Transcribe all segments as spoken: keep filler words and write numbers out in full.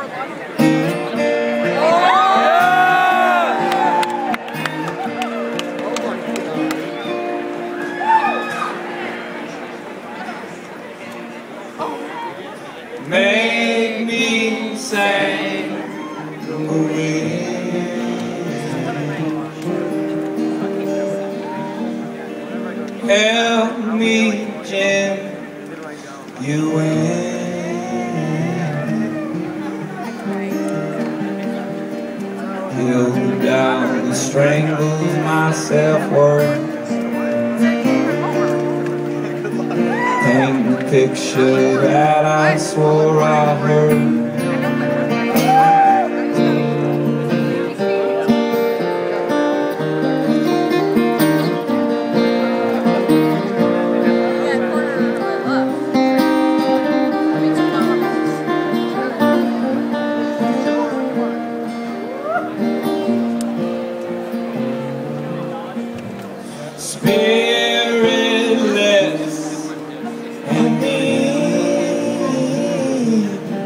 Make me sing the wind. Help me, Jim, you win. Held down and strangled my self-worth. Paint the picture that I swore I heard. Spiritless and mean,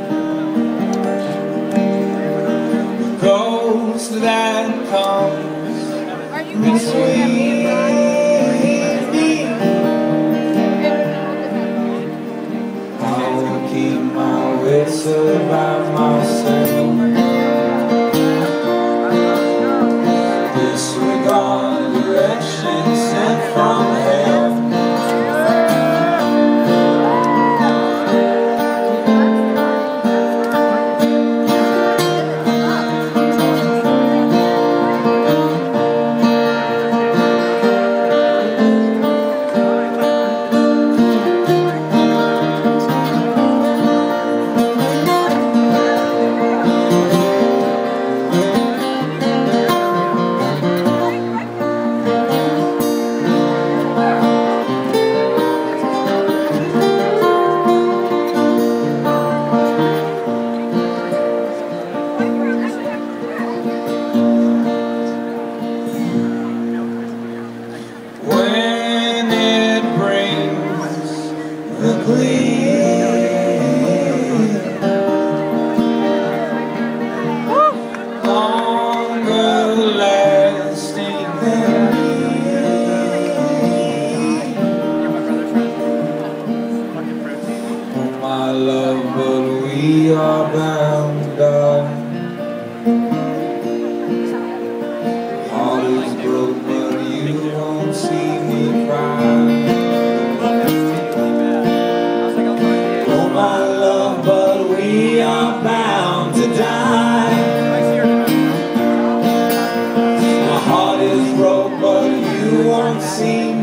the ghost that comes between me. I will keep my wits about myself. Disregard direction sent from hell. When it brings the gleam, longer lasting than me. Oh my love, but we are bound to die. Heart is broke, but you won't see me cry. Oh my love, but we are bound to die. My heart is broke, but you won't see me